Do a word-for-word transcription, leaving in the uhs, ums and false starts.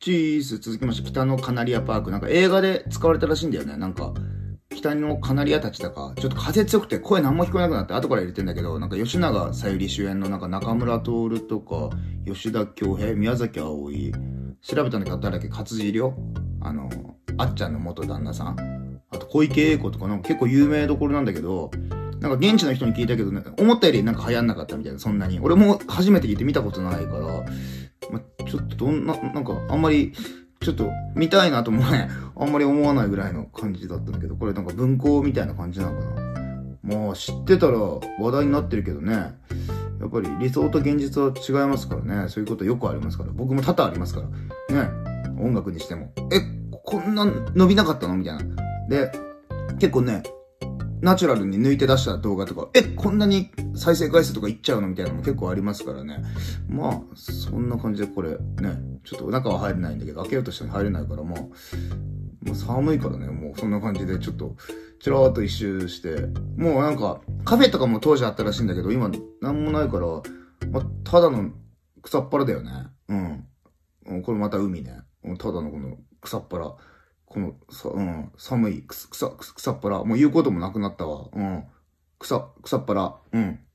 チーズ続きまして、北のカナリアパーク。なんか映画で使われたらしいんだよね。なんか、北のカナリアたちだか、ちょっと風強くて声何も聞こえなくなって後から入れてんだけど、なんか吉永小百合主演のなんか中村徹とか、吉田恭平、宮崎あおい、調べたんだけど誰だっけ、勝地涼、あの、あっちゃんの元旦那さん。あと小池栄子とかなんか結構有名どころなんだけど、なんか現地の人に聞いたけどね、思ったよりなんか流行んなかったみたいな、そんなに。俺も初めて聞いて見たことないから、まあ、ちょっとどんな、なんかあんまり、ちょっと見たいなともね、あんまり思わないぐらいの感じだったんだけど、これなんか文庫みたいな感じなのかな。まあ知ってたら話題になってるけどね、やっぱり理想と現実は違いますからね、そういうことよくありますから、僕も多々ありますから、ね、音楽にしても。え、こんな伸びなかったのみたいな。で、結構ね、ナチュラルに抜いて出した動画とか、え、こんなに再生回数とかいっちゃうのみたいなのも結構ありますからね。まあ、そんな感じでこれね、ちょっと中は入れないんだけど、開けようとしても入れないからもう、もう寒いからね、もうそんな感じでちょっと、ちらーっと一周して、もうなんか、カフェとかも当時あったらしいんだけど、今なんもないから、まあ、ただの草っ腹だよね。うん。これまた海ね。ただのこの草っ腹。この、さ、うん、寒い、くす、草、草っ腹。もう言うこともなくなったわ。うん。草、草っ腹。うん。